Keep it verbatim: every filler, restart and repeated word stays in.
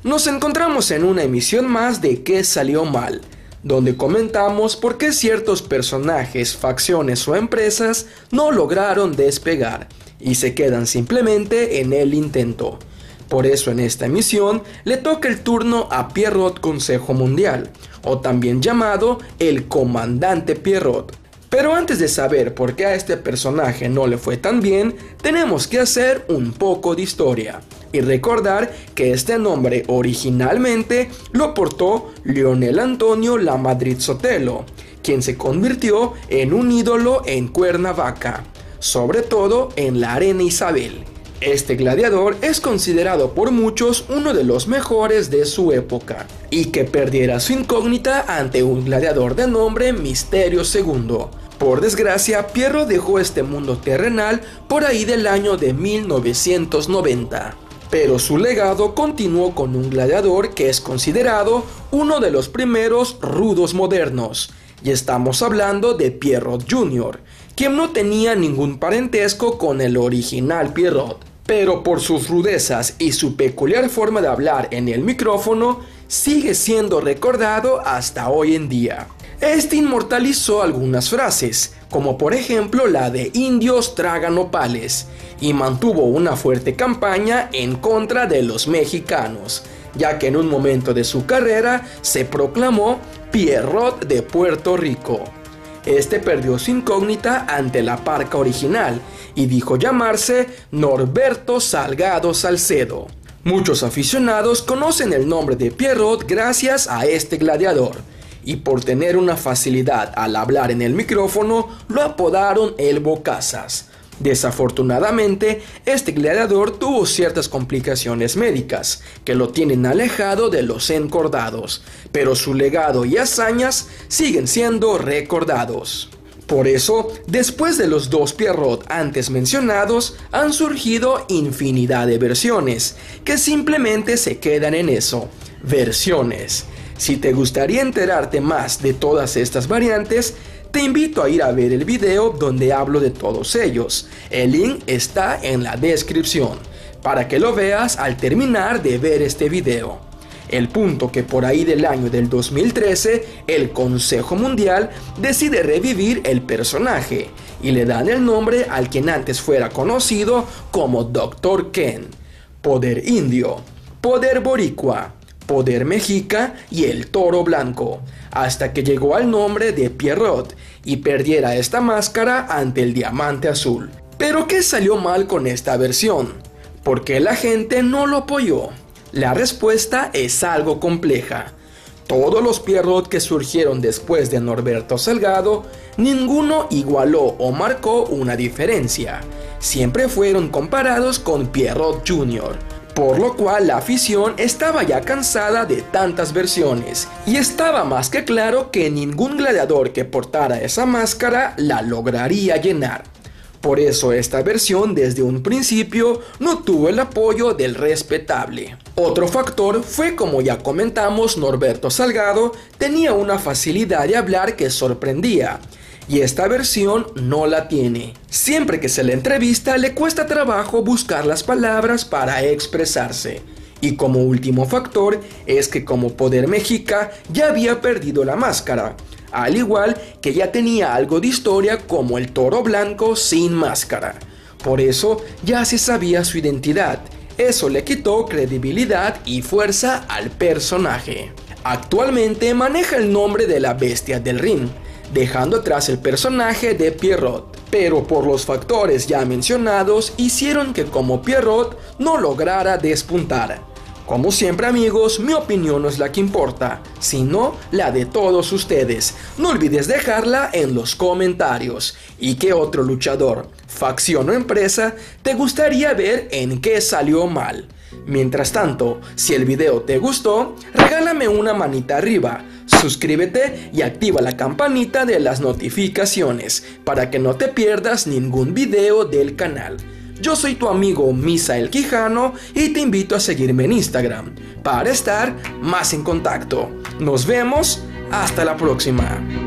Nos encontramos en una emisión más de ¿Qué salió mal?, donde comentamos por qué ciertos personajes, facciones o empresas no lograron despegar y se quedan simplemente en el intento. Por eso en esta emisión le toca el turno a Pierrot Consejo Mundial, o también llamado el Comandante Pierrot. Pero antes de saber por qué a este personaje no le fue tan bien, tenemos que hacer un poco de historia y recordar que este nombre originalmente lo portó Leonel Antonio Lamadrid Sotelo, quien se convirtió en un ídolo en Cuernavaca, sobre todo en la Arena Isabel. Este gladiador es considerado por muchos uno de los mejores de su época, y que perdiera su incógnita ante un gladiador de nombre Misterio segundo. Por desgracia, Pierrot dejó este mundo terrenal por ahí del año de mil novecientos noventa. Pero su legado continuó con un gladiador que es considerado uno de los primeros rudos modernos, y estamos hablando de Pierrot junior, quien no tenía ningún parentesco con el original Pierrot, pero por sus rudezas y su peculiar forma de hablar en el micrófono, sigue siendo recordado hasta hoy en día. Este inmortalizó algunas frases, como por ejemplo la de indios tragan nopales, y mantuvo una fuerte campaña en contra de los mexicanos, ya que en un momento de su carrera se proclamó Pierrot de Puerto Rico. Este perdió su incógnita ante la parca original y dijo llamarse Norberto Salgado Salcedo. Muchos aficionados conocen el nombre de Pierrot gracias a este gladiador, y por tener una facilidad al hablar en el micrófono lo apodaron el Bocazas. Desafortunadamente, este gladiador tuvo ciertas complicaciones médicas que lo tienen alejado de los encordados, pero su legado y hazañas siguen siendo recordados. Por eso, después de los dos Pierrot antes mencionados, han surgido infinidad de versiones, que simplemente se quedan en eso, versiones. Si te gustaría enterarte más de todas estas variantes, te invito a ir a ver el video donde hablo de todos ellos. El link está en la descripción, para que lo veas al terminar de ver este video. El punto que por ahí del año del dos mil trece, el Consejo Mundial decide revivir el personaje, y le dan el nombre al quien antes fuera conocido como doctor Ken, Poder Indio, Poder Boricua, Poder Mexica y el Toro Blanco, hasta que llegó al nombre de Pierrot y perdiera esta máscara ante el Diamante Azul. ¿Pero qué salió mal con esta versión? ¿Por qué la gente no lo apoyó? La respuesta es algo compleja. Todos los Pierrot que surgieron después de Norberto Salgado, ninguno igualó o marcó una diferencia. Siempre fueron comparados con Pierrot junior, por lo cual la afición estaba ya cansada de tantas versiones, y estaba más que claro que ningún gladiador que portara esa máscara la lograría llenar. Por eso esta versión desde un principio no tuvo el apoyo del respetable. Otro factor fue, como ya comentamos, Norberto Salgado tenía una facilidad de hablar que sorprendía, y esta versión no la tiene. Siempre que se le entrevista le cuesta trabajo buscar las palabras para expresarse. Y como último factor es que como Poder Mexica ya había perdido la máscara, al igual que ya tenía algo de historia como el Toro Blanco sin máscara. Por eso ya se sabía su identidad. Eso le quitó credibilidad y fuerza al personaje. Actualmente maneja el nombre de la Bestia del Ring, dejando atrás el personaje de Pierrot, pero por los factores ya mencionados hicieron que como Pierrot no lograra despuntar. Como siempre amigos, mi opinión no es la que importa, sino la de todos ustedes. No olvides dejarla en los comentarios. ¿Y qué otro luchador, facción o empresa te gustaría ver en qué salió mal? Mientras tanto, si el video te gustó, regálame una manita arriba, suscríbete y activa la campanita de las notificaciones para que no te pierdas ningún video del canal. Yo soy tu amigo Misael Quijano y te invito a seguirme en Instagram para estar más en contacto. Nos vemos, hasta la próxima.